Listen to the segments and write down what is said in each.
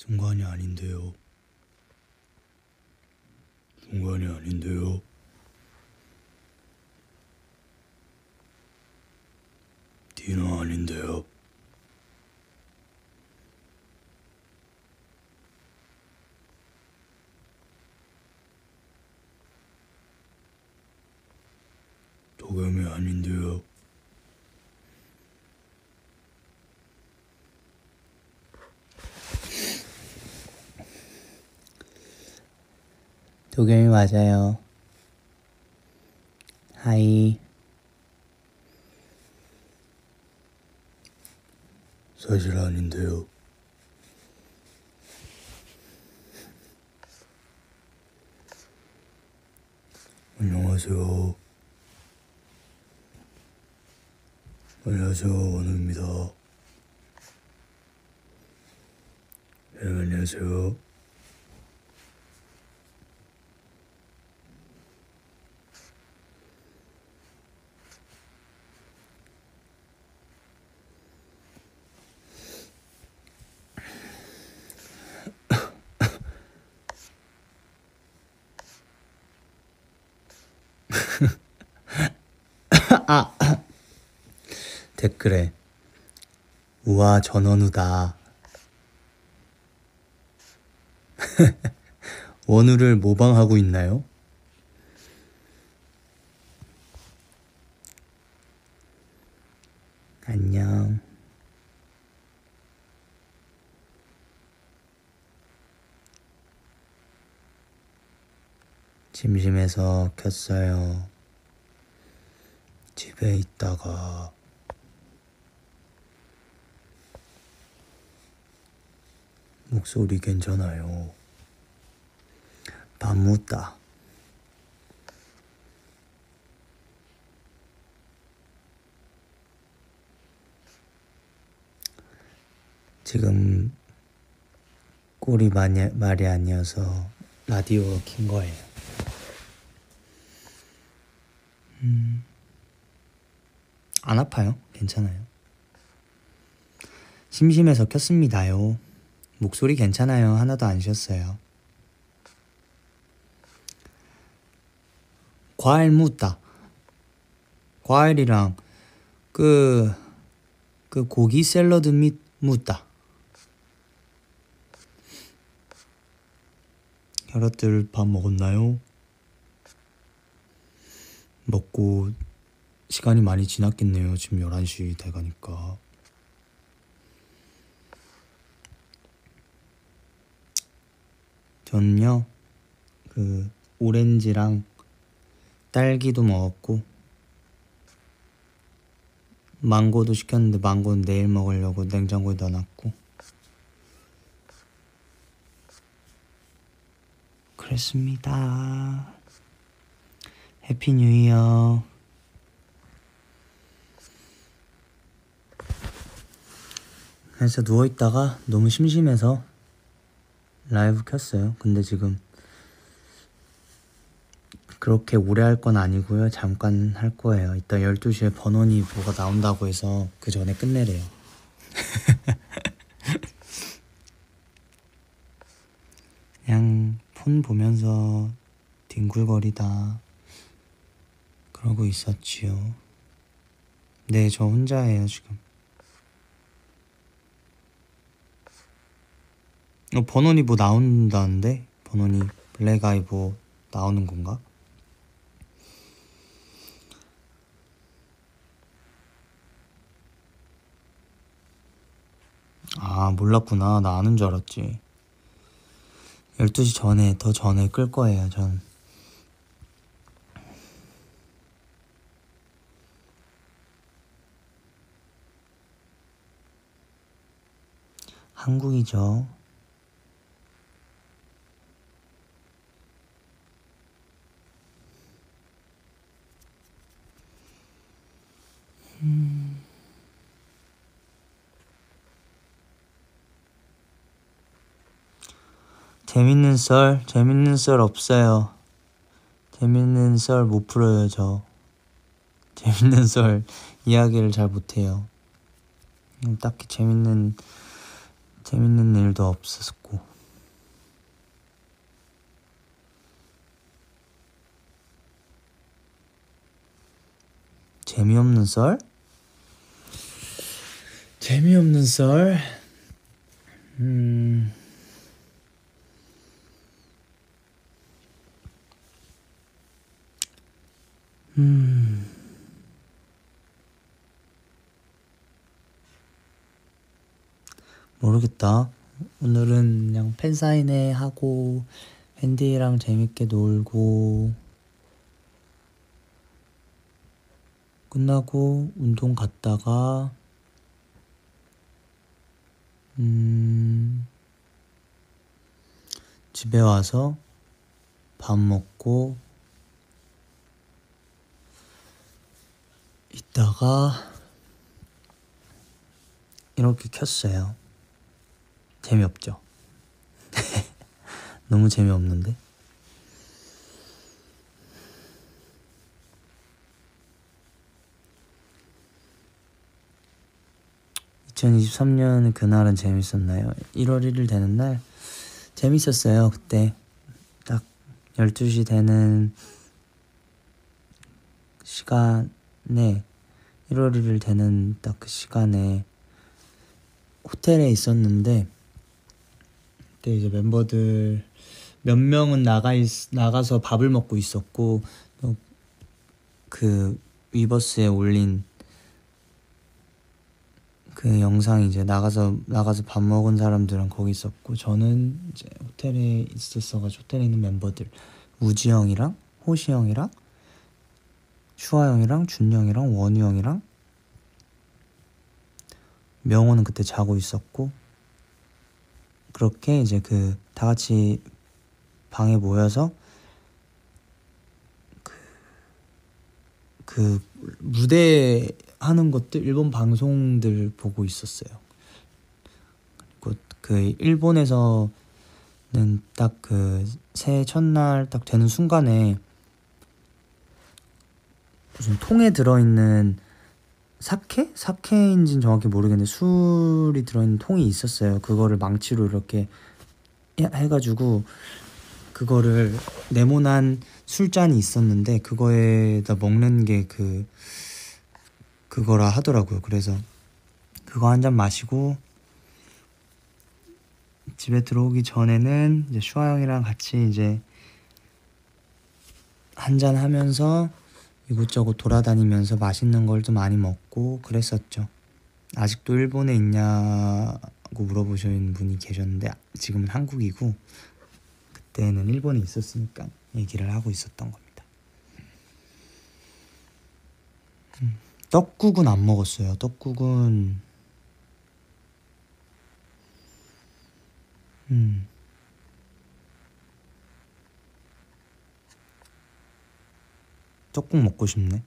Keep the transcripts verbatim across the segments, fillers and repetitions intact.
순간이 아닌데요. 순간이 아닌데요. 디너 아닌데요. 도겸이 아닌데요. 도겸이 맞아요. 하이. 사실 아닌데요. 안녕하세요. 안녕하세요, 원우입니다. 네, 안녕하세요. 아! 댓글에 우와 전원우다. 원우를 모방하고 있나요? 안녕. 심심해서 켰어요. 집에 있다가 목소리 괜찮아요. 밥 묻다. 지금 꼴이 많이, 말이 아니어서 라디오 킨 거예요. 음, 안 아파요. 괜찮아요. 심심해서 켰습니다요. 목소리 괜찮아요. 하나도 안 쉬었어요. 과일 묻다. 과일이랑 그, 그 고기 샐러드 및 묻다. 여러들 밥 먹었나요? 먹고 시간이 많이 지났겠네요. 지금 열한 시 돼가니까. 저는요 그 오렌지랑 딸기도 먹었고 망고도 시켰는데 망고는 내일 먹으려고 냉장고에 넣어놨고 그랬습니다. 해피 뉴 이어. 그래서 누워있다가 너무 심심해서 라이브 켰어요. 근데 지금 그렇게 오래 할 건 아니고요. 잠깐 할 거예요. 이따 열두 시에 번호니 뭐가 나온다고 해서 그 전에 끝내래요. 그냥 폰 보면서 뒹굴거리다 그러고 있었지요. 네, 저 혼자예요 지금. 어, 번호니 뭐 나온다는데? 번호니 블랙아이 뭐 나오는 건가? 아, 몰랐구나. 나 아는 줄 알았지. 열두 시 전에, 더 전에 끌 거예요, 전. 한국이죠. 음... 재밌는 썰? 재밌는 썰 없어요. 재밌는 썰 못 풀어요, 저. 재밌는 썰 이야기를 잘 못해요. 딱히 재밌는 재밌는 일도 없었고. 재미없는 썰? 재미없는 썰? 음... 음... 모르겠다. 오늘은 그냥 팬사인회 하고 팬디랑 재밌게 놀고 끝나고 운동 갔다가 음... 집에 와서 밥 먹고 있다가 이렇게 켰어요. 재미없죠? 너무 재미없는데? 이천이십삼 년 그날은 재밌었나요? 일월 일일 되는 날 재밌었어요. 그때 딱 열두 시 되는 시간에 일월 일일 되는 딱 그 시간에 호텔에 있었는데 그때 이제 멤버들 몇 명은 나가 있, 나가서 밥을 먹고 있었고 또 그 위버스에 올린 그 영상이 이제 나가서 나가서 밥 먹은 사람들은 거기 있었고 저는 이제 호텔에 있었어가지고 호텔에 있는 멤버들 우지 형이랑 호시 형이랑 슈아 형이랑 준 형이랑 원우 형이랑 명호는 그때 자고 있었고 그렇게 이제 그 다 같이 방에 모여서 그, 그 무대 하는 것들 일본 방송들 보고 있었어요. 그리고 그 일본에서는 딱 그 새해 첫날 딱 되는 순간에 무슨 통에 들어있는 사케? 사케인지는 정확히 모르겠는데 술이 들어있는 통이 있었어요. 그거를 망치로 이렇게 해가지고 그거를 네모난 술잔이 있었는데 그거에다 먹는 게 그 그거라 하더라고요. 그래서 그거 한 잔 마시고 집에 들어오기 전에는 이제 슈아 형이랑 같이 이제 한 잔 하면서 이곳저곳 돌아다니면서 맛있는 걸 좀 많이 먹고 그랬었죠. 아직도 일본에 있냐고 물어보시는 분이 계셨는데 지금은 한국이고 그때는 일본에 있었으니까 얘기를 하고 있었던 겁니다. 음, 떡국은 안 먹었어요. 떡국은 음 떡국 먹고 싶네.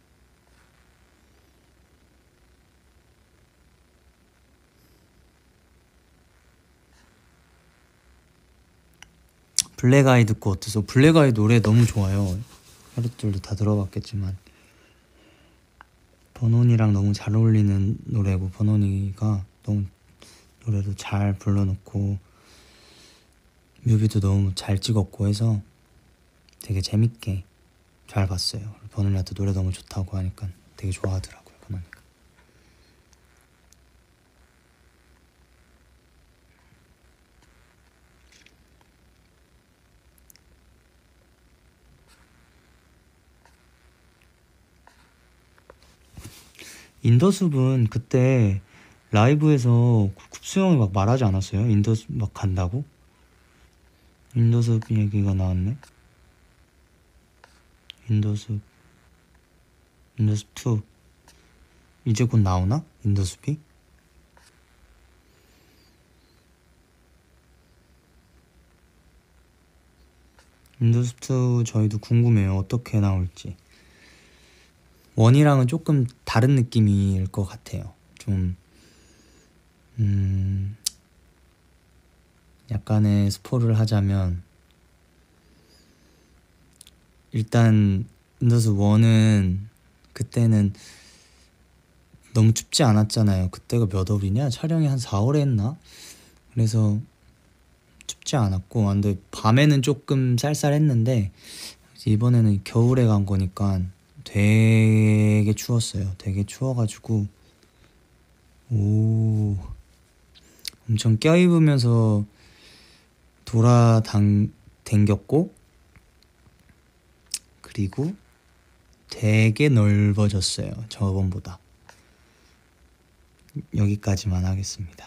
블랙아이 듣고 어땠어? 블랙아이 노래 너무 좋아요. 하루들도 다 들어봤겠지만 버논이랑 너무 잘 어울리는 노래고 버논이가 너무 노래도 잘 불러놓고 뮤비도 너무 잘 찍었고 해서 되게 재밌게 잘 봤어요. 버논이한테 노래 너무 좋다고 하니까 되게 좋아하더라고요. 버논이가. 인더숲은 그때 라이브에서 쿱스 형이 막 말하지 않았어요? 인더숲 막 간다고? 인더숲 얘기가 나왔네. 인더숲 인더숲 투 이제 곧 나오나? 인더숲이? 인더숲 투 저희도 궁금해요. 어떻게 나올지. 원이랑은 조금 다른 느낌일 것 같아요. 좀 음... 약간의 스포를 하자면 일단 인더스 원은 그때는 너무 춥지 않았잖아요. 그때가 몇 월이냐? 촬영이 한 사월에 했나? 그래서 춥지 않았고, 아, 근데 밤에는 조금 쌀쌀했는데 이번에는 겨울에 간 거니까 되게 추웠어요. 되게 추워가지고 오 엄청 껴입으면서 돌아당 댕겼고, 그리고 되게 넓어졌어요. 저번보다. 여기까지만 하겠습니다.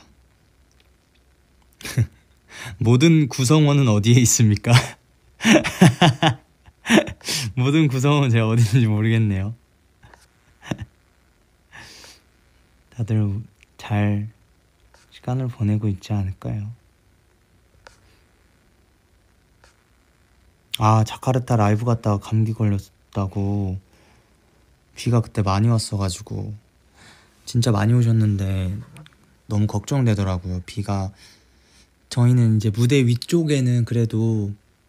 모든 구성원은 어디에 있습니까? 모든 구성원은 제가 어디 있는지 모르겠네요. 다들 잘 시간을 보내고 있지 않을까요? 아, 자카르타 라이브 갔다가 감기 걸렸다고. 비가 그때 많이 왔어가지고 진짜 많이 오셨는데 너무 걱정되더라고요. 비가, 저희는 이제 무대 위쪽에는 그래도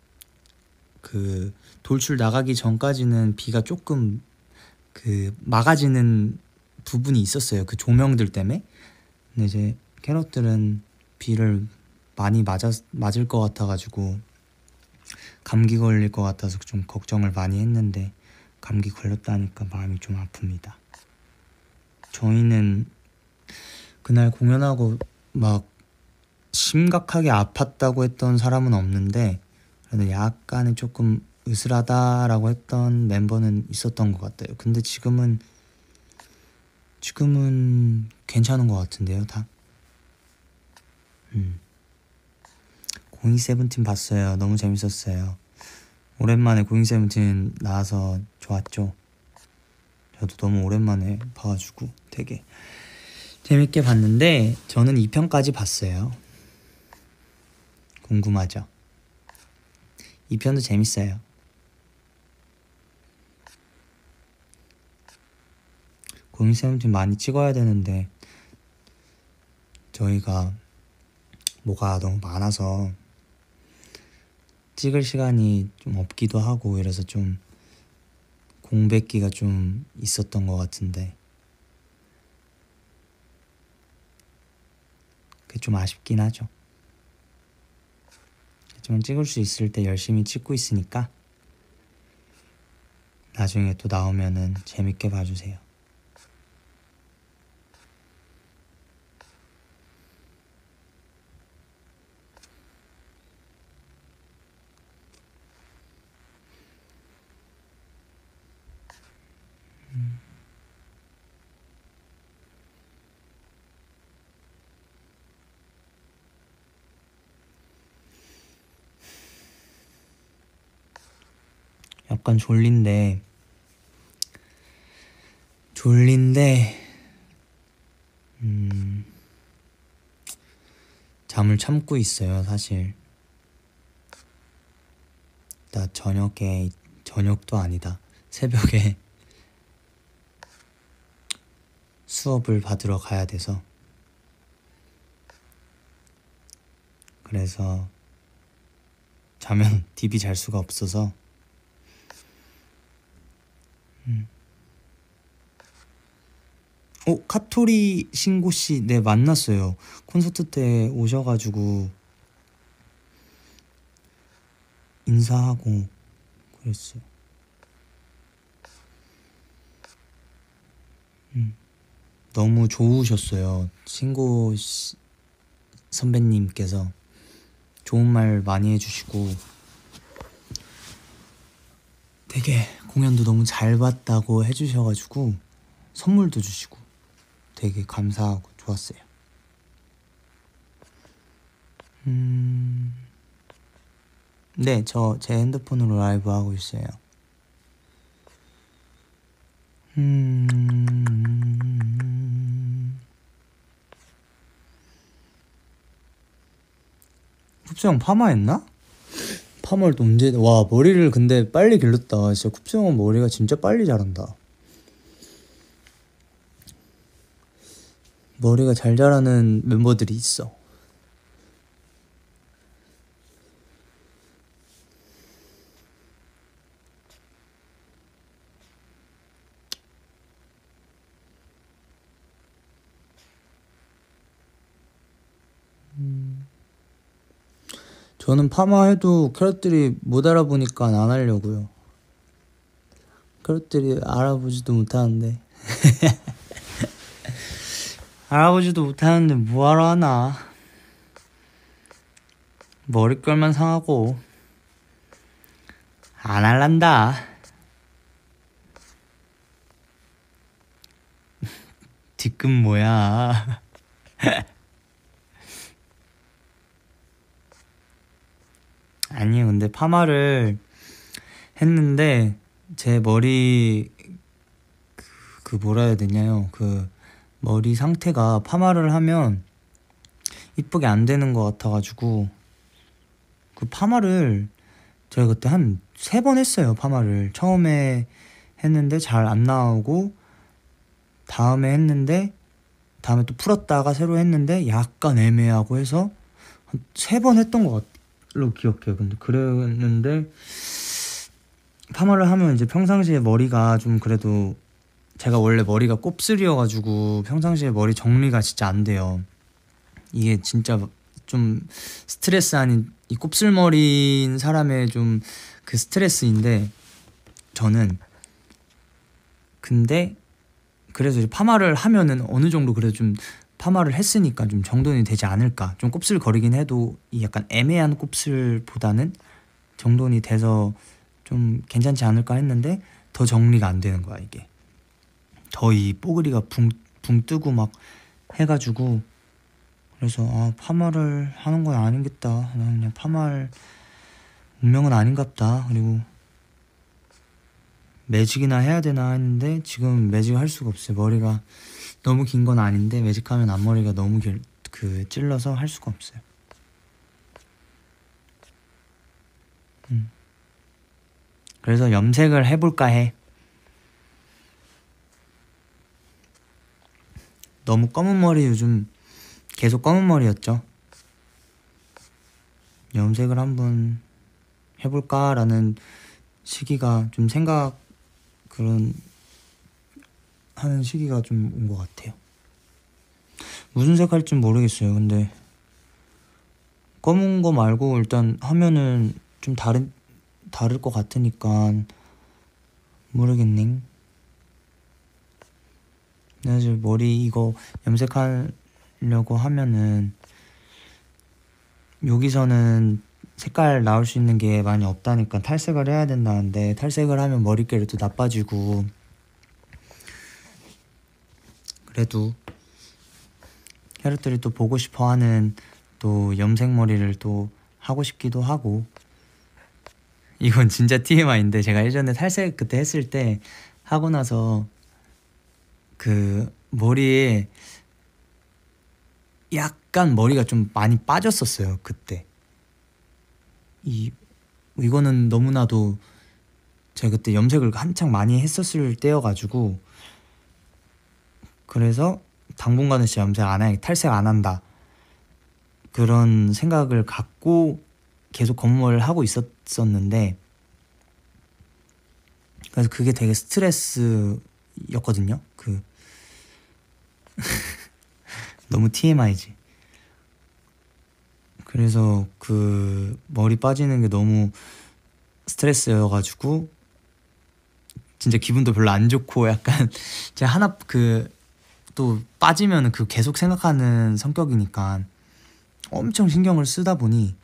그 돌출 나가기 전까지는 비가 조금 그 막아지는 부분이 있었어요. 그 조명들 때문에. 근데 이제 캐럿들은 비를 많이 맞았, 맞을 것 같아가지고 감기 걸릴 것 같아서 좀 걱정을 많이 했는데, 감기 걸렸다니까 마음이 좀 아픕니다. 저희는 그날 공연하고 막 심각하게 아팠다고 했던 사람은 없는데, 그래도 약간은 조금 으슬하다라고 했던 멤버는 있었던 것 같아요. 근데 지금은 지금은 괜찮은 것 같은데요, 다. 음. 고잉 세븐틴 봤어요. 너무 재밌었어요. 오랜만에 고잉 세븐틴 나와서 좋았죠. 저도 너무 오랜만에 봐가지고 되게 재밌게 봤는데, 저는 이 편까지 봤어요. 궁금하죠? 이 편도 재밌어요. 고잉 세븐틴 많이 찍어야 되는데 저희가 뭐가 너무 많아서 찍을 시간이 좀 없기도 하고 이래서 좀 공백기가 좀 있었던 것 같은데, 그게 좀 아쉽긴 하죠. 하지만 찍을 수 있을 때 열심히 찍고 있으니까 나중에 또 나오면은 재밌게 봐주세요. 음. 약간 졸린데 졸린데 음, 잠을 참고 있어요. 사실 나 저녁에, 저녁도 아니다, 새벽에 수업을 받으러 가야 돼서, 그래서 자면 디비 잘 수가 없어서. 음. 어, 카토리 신고씨, 네, 만났어요. 콘서트 때 오셔가지고 인사하고 그랬어요. 음. 너무 좋으셨어요. 신고 씨- 선배님께서 좋은 말 많이 해주시고 되게 공연도 너무 잘 봤다고 해주셔가지고 선물도 주시고 되게 감사하고 좋았어요. 음... 네, 저 제 핸드폰으로 라이브 하고 있어요. 음... 쿱스 형 파마했나? 파마를 또 언제? 와, 머리를 근데 빨리 길렀다. 진짜 쿱스 형은 머리가 진짜 빨리 자란다. 머리가 잘 자라는 멤버들이 있어. 음... 저는 파마해도 캐럿들이 못 알아보니까 안 하려고요. 캐럿들이 알아보지도 못하는데 알아보지도 못하는데 뭐하러 하나. 머릿결만 상하고 안 할란다. 뒤끝 뭐야. 아니요, 근데 파마를 했는데 제 머리 그, 그 뭐라 해야 되냐요. 그 머리 상태가 파마를 하면 이쁘게 안 되는 것 같아가지고 그 파마를 제가 그때 한 세 번 했어요. 파마를 처음에 했는데 잘 안 나오고, 다음에 했는데 다음에 또 풀었다가 새로 했는데 약간 애매하고 해서 한 세 번 했던 것 같로 기억해요. 근데 그랬는데 파마를 하면 이제 평상시에 머리가 좀 그래도, 제가 원래 머리가 곱슬이어가지고 평상시에 머리 정리가 진짜 안 돼요. 이게 진짜 좀 스트레스 아닌, 이 곱슬머리인 사람의 좀 그 스트레스인데, 저는 근데 그래서 이제 파마를 하면은 어느 정도 그래도 좀 파마를 했으니까 좀 정돈이 되지 않을까. 좀 곱슬거리긴 해도 이 약간 애매한 곱슬보다는 정돈이 돼서 좀 괜찮지 않을까 했는데 더 정리가 안 되는 거야. 이게 더 이 뽀글이가 붕, 붕 뜨고 막 해가지고, 그래서 아 파마를 하는 건 아니겠다. 난 그냥 파마할 운명은 아닌갑다. 그리고 매직이나 해야 되나 했는데 지금 매직 할 수가 없어요. 머리가 너무 긴 건 아닌데 매직하면 앞머리가 너무 길, 그 찔러서 할 수가 없어요. 음. 그래서 염색을 해볼까 해. 너무 검은 머리, 요즘 계속 검은 머리였죠. 염색을 한번 해볼까라는 시기가 좀 생각 그런 하는 시기가 좀 온 것 같아요. 무슨 색 할진 모르겠어요. 근데 검은 거 말고 일단 하면은 좀 다른 다를 것 같으니까 모르겠네. 사실 머리 이거 염색하려고 하면은 여기서는 색깔 나올 수 있는 게 많이 없다니까 탈색을 해야 된다는데, 탈색을 하면 머릿결이 또 나빠지고, 그래도 캐럿들이 또 보고 싶어하는 또 염색머리를 또 하고 싶기도 하고. 이건 진짜 티엠아이인데 제가 예전에 탈색 그때 했을 때 하고 나서 그 머리에 약간 머리가 좀 많이 빠졌었어요. 그때 이 이거는 너무나도 제가 그때 염색을 한창 많이 했었을 때여가지고, 그래서 당분간은 진짜 염색 안 해, 탈색 안 한다, 그런 생각을 갖고 계속 검은 머리를 하고 있었었는데, 그래서 그게 되게 스트레스였거든요. 그 너무 티엠아이지. 그래서 그 머리 빠지는 게 너무 스트레스여가지고 진짜 기분도 별로 안 좋고, 약간 제가 하나 그 또 빠지면 그 계속 생각하는 성격이니까 엄청 신경을 쓰다 보니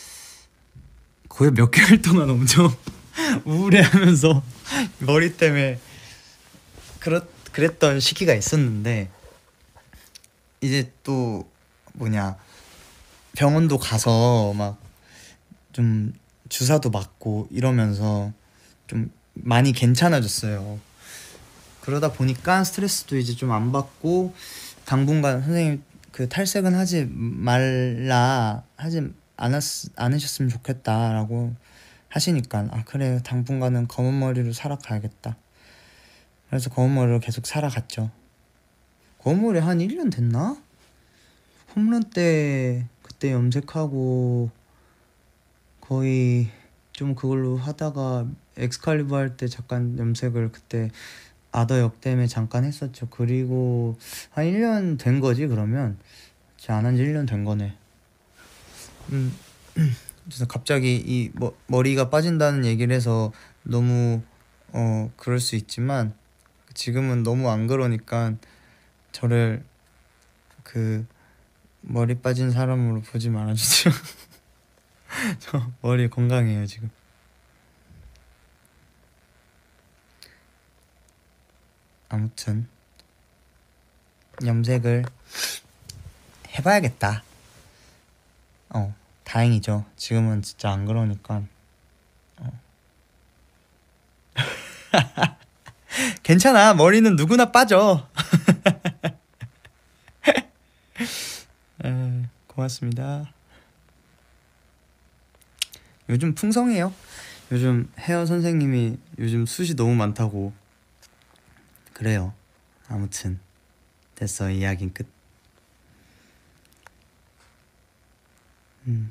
거의 몇 개월 동안 엄청 우울해하면서 머리 때문에 그렇, 그랬던 시기가 있었는데, 이제 또 뭐냐 병원도 가서 막 좀 주사도 맞고 이러면서 좀 많이 괜찮아졌어요. 그러다 보니까 스트레스도 이제 좀 안 받고, 당분간 선생님 그 탈색은 하지 말라, 하지 않았, 않으셨으면 좋겠다라고 하시니까, 아 그래 당분간은 검은 머리로 살아가야겠다. 그래서 검은 머리로 계속 살아갔죠. 검은 머리 한 일 년 됐나? 홈런 때 그때 염색하고 거의 좀 그걸로 하다가 엑스칼리버 할 때 잠깐 염색을 그때 아더 역 때문에 잠깐 했었죠. 그리고 한 일 년 된 거지. 그러면 제가 안 한 지 일 년 된 거네. 음 그래서 갑자기 이 머, 머리가 빠진다는 얘기를 해서 너무 어 그럴 수 있지만 지금은 너무 안 그러니까 저를 그 머리 빠진 사람으로 보지 말아주세요. 저 머리 건강해요 지금. 아무튼 염색을 해봐야겠다. 어 다행이죠. 지금은 진짜 안 그러니까. 어. 괜찮아. 머리는 누구나 빠져. 에, 고맙습니다. 요즘 풍성해요. 요즘 헤어 선생님이 요즘 숱이 너무 많다고. 그래요. 아무튼 됐어. 이야기는 끝. 음.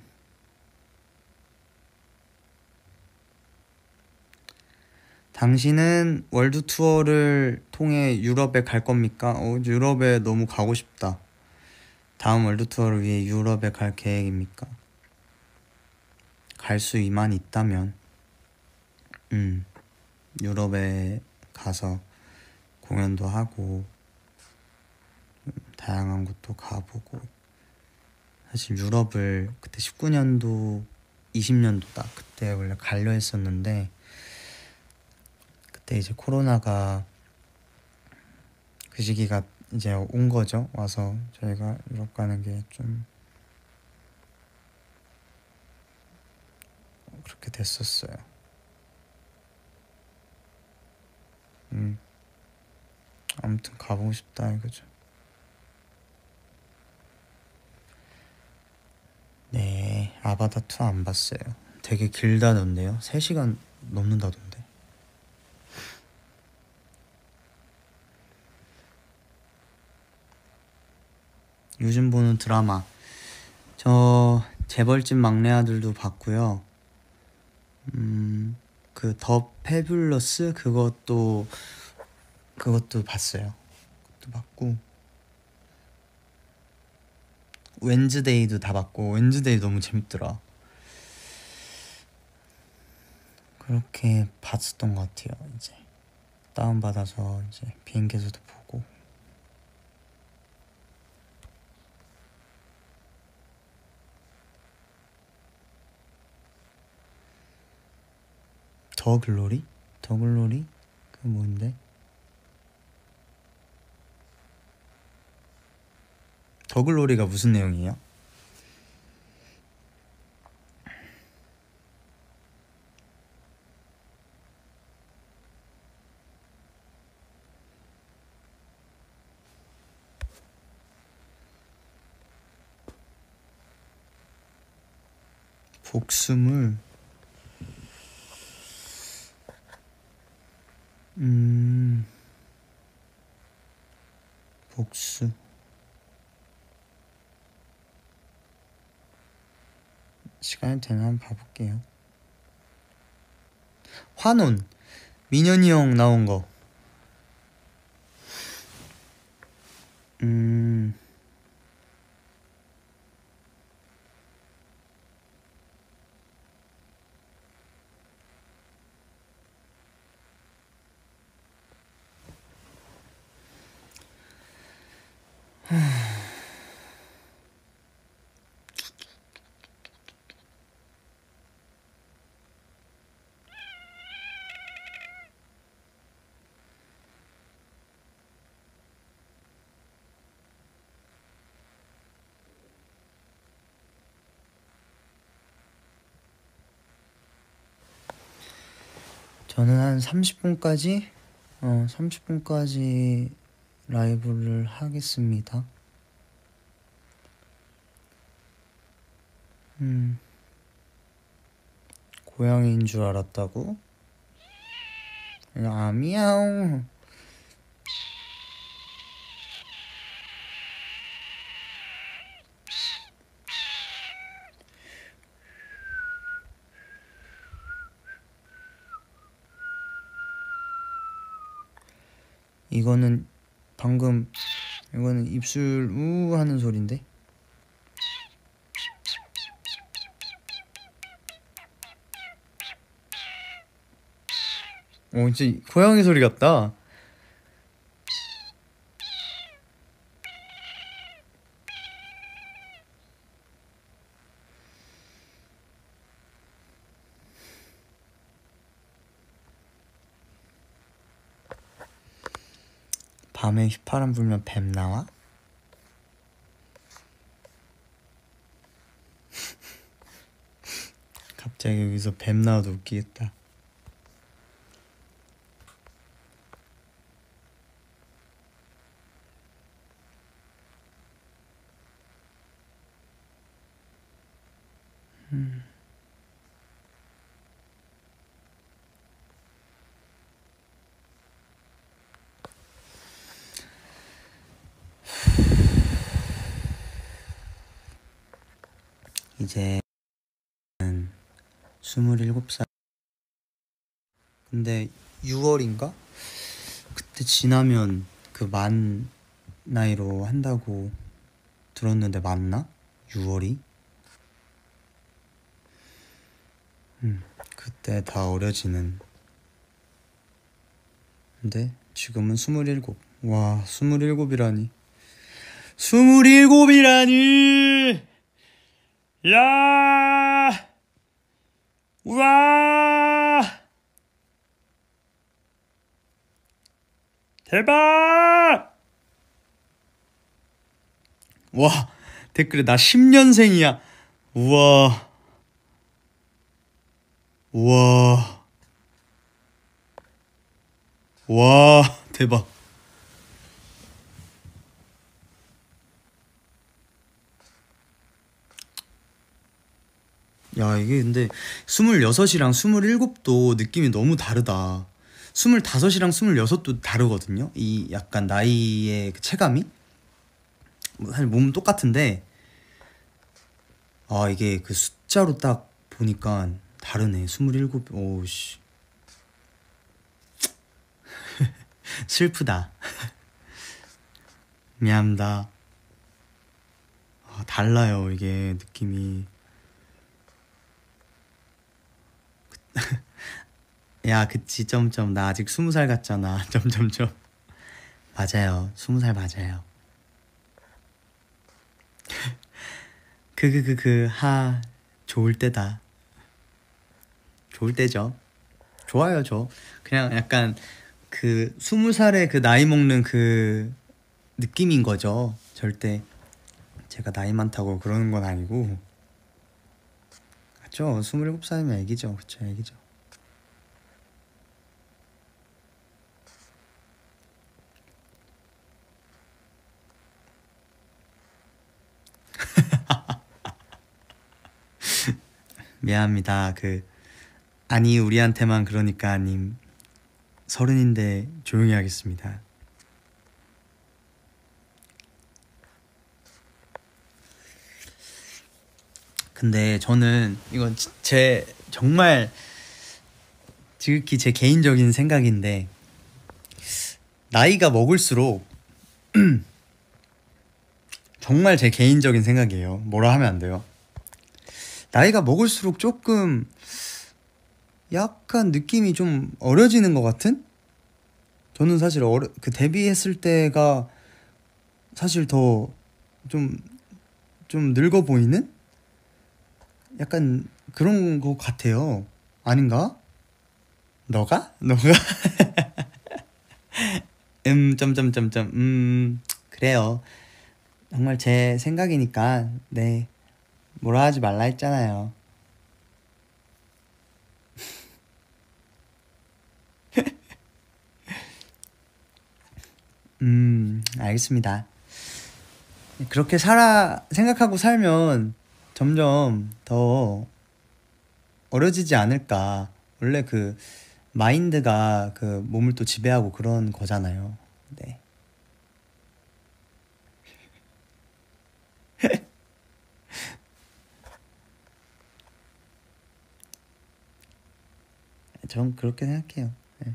당신은 월드 투어를 통해 유럽에 갈 겁니까? 어, 유럽에 너무 가고 싶다. 다음 월드 투어를 위해 유럽에 갈 계획입니까? 갈 수만 있다면, 음, 유럽에 가서 공연도 하고 음, 다양한 곳도 가보고. 사실 유럽을 그때 십구 년도, 이십 년도다. 그때 원래 가려 했었는데 그때 이제 코로나가 그 시기가 이제 온 거죠. 와서 저희가 유럽 가는 게 좀 그렇게 됐었어요. 음, 아무튼 가보고 싶다 이거죠. 네, 아바타 투 안 봤어요. 되게 길다던데요. 세 시간 넘는다던데. 요즘 보는 드라마, 저 재벌집 막내 아들도 봤고요. 음, 그 더 패뷸러스 그것도 그것도 봤어요. 그것도 봤고 웬즈데이도 다 봤고 웬즈데이 너무 재밌더라. 그렇게 봤었던 것 같아요. 이제 다운 받아서 이제 비행기에서도 보고. 더 글로리? 더 글로리? 그 뭔데? 더 글로리가 무슨 내용이에요? 복수물. 음. 복수. 시간이 되면 한번 봐볼게요. 환혼. 민현이 형 나온 거. 음. 저는 한 삼십 분까지 어 삼십 분까지 라이브를 하겠습니다. 음. 고양이인 줄 알았다고? 아, 미야옹. 이거는 방금 이거는 입술 우 하는 소린데. 어 진짜 고양이 소리 같다. 밤에 휘파람 불면 뱀 나와? 갑자기 여기서 뱀 나와도 웃기겠다. 음. 이제 스물일곱 살. 근데 유월인가? 그때 지나면 그 만 나이로 한다고 들었는데 맞나? 유월이? 음, 그때 다 어려지는. 근데 지금은 스물일곱. 와, 스물일곱이라니. 스물일곱이라니! 야! 우와! 대박! 와, 댓글에 나 십 년생이야. 우와. 우와. 와, 대박. 야, 이게 근데 스물여섯이랑 스물일곱도 느낌이 너무 다르다. 스물다섯이랑 스물여섯도 다르거든요. 이 약간 나이의 그 체감이. 뭐 사실 몸은 똑같은데 아, 이게 그 숫자로 딱 보니까 다르네. 스물일곱. 오씨. 슬프다. 미안합니다. 아, 달라요 이게 느낌이. 야, 그치. 점점 나 아직 스무 살 같잖아. 점점점. 맞아요. 스무 살 맞아요. 그 그 그 그 하 좋을 때다. 좋을 때죠. 좋아요 저. 그냥 약간 그 스무 살에 그 나이 먹는 그 느낌인 거죠. 절대 제가 나이 많다고 그러는 건 아니고. 그쵸. 스물일곱 살이면 애기죠. 그쵸, 애기죠. 미안합니다. 그 아니 우리한테만 그러니까 님 서른인데 조용히 하겠습니다. 근데 저는 이건 제 정말 지극히 제 개인적인 생각인데 나이가 먹을수록 정말 제 개인적인 생각이에요. 뭐라 하면 안 돼요. 나이가 먹을수록 조금 약간 느낌이 좀 어려지는 것 같은? 저는 사실 어려, 그 데뷔했을 때가 사실 더 좀 좀 늙어 보이는? 약간 그런 것 같아요. 아닌가? 너가? 너가? 음 점점점점 음 그래요. 정말 제 생각이니까 네 뭐라 하지 말라 했잖아요. 음 알겠습니다. 그렇게 살아 생각하고 살면 점점 더 어려지지 않을까. 원래 그 마인드가 그 몸을 또 지배하고 그런 거잖아요. 네. 전 그렇게 생각해요. 네.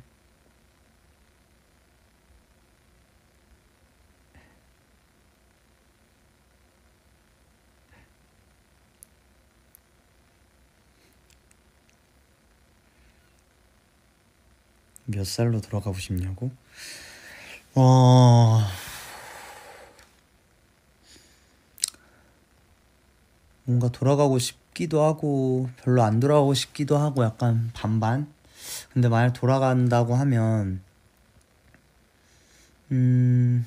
몇 살로 돌아가고 싶냐고? 어... 뭔가 돌아가고 싶기도 하고 별로 안 돌아가고 싶기도 하고 약간 반반? 근데 만약 돌아간다고 하면 음...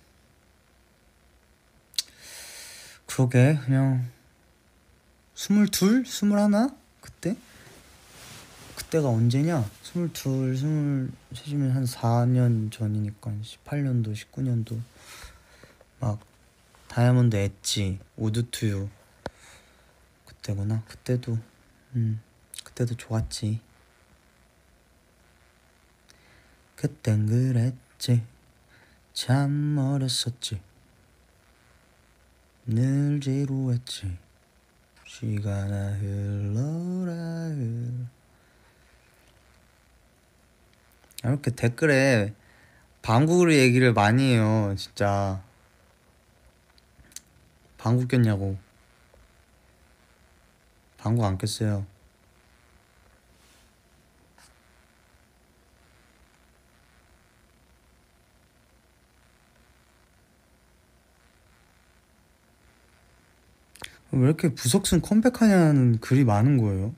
그러게 그냥 스물둘? 스물하나? 그때? 그때가 언제냐? 스물둘, 스물셋이면 한 사 년 전이니까 십팔 년도, 십구 년도 막 다이아몬드 엣지, 우드투유 그때구나. 그때도 음 그때도 좋았지. 그땐 그랬지. 참 어렸었지. 늘 지루했지. 시간아 흘러라 흘러. 이렇게 댓글에 방구를 얘기를 많이 해요. 진짜 방구 꼈냐고. 방구 안 꼈어요. 왜 이렇게 부석순 컴백하냐는 글이 많은 거예요?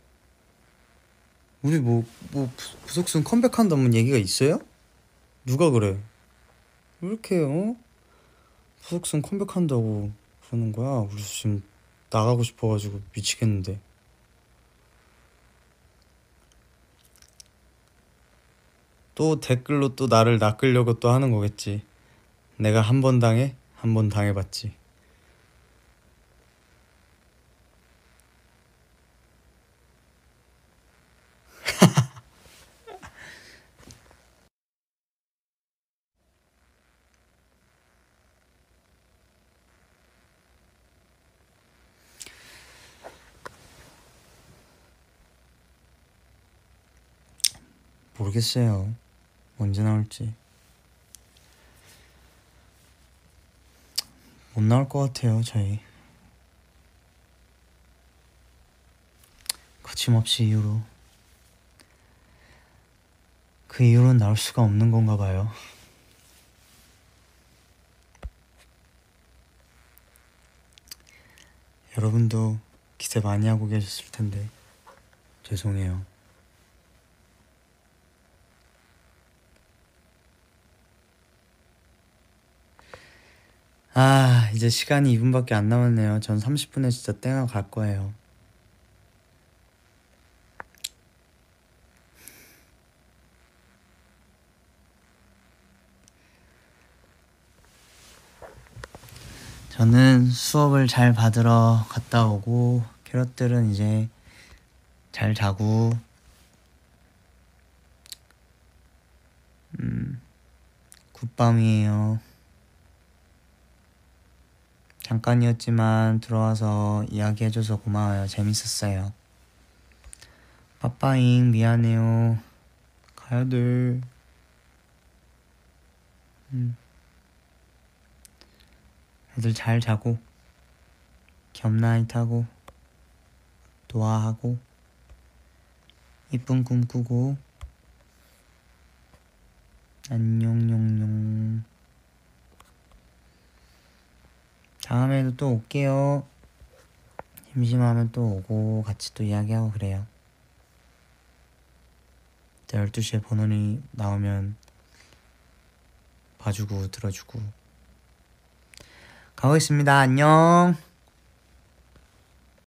우리 뭐, 뭐 부석순 컴백한다는 얘기가 있어요? 누가 그래? 왜 이렇게 어? 부석순 컴백한다고 그러는 거야? 우리 지금 나가고 싶어가지고 미치겠는데. 또 댓글로 또 나를 낚으려고 또 하는 거겠지. 내가 한 번 당해? 한 번 당해봤지. 모르겠어요. 언제 나올지. 못 나올 것 같아요. 저희 거침없이 이후로 그 이후로는 나올 수가 없는 건가 봐요. 여러분도 기대 많이 하고 계셨을 텐데 죄송해요. 아, 이제 시간이 이 분밖에 안 남았네요. 전 삼십 분에 진짜 땡하고 갈 거예요. 저는 수업을 잘 받으러 갔다 오고 캐럿들은 이제 잘 자고 음, 굿밤이에요. 잠깐이었지만 들어와서 이야기해줘서 고마워요. 재밌었어요. 빠빠잉 미안해요. 가야돼. 음. 애들 잘 자고 겹나잇 하고 도화하고 이쁜 꿈 꾸고 안녕용용. 다음에도 또 올게요. 심심하면 또 오고 같이 또 이야기하고 그래요. 열두 시에 번호니 나오면 봐주고 들어주고. 가고 있습니다. 안녕.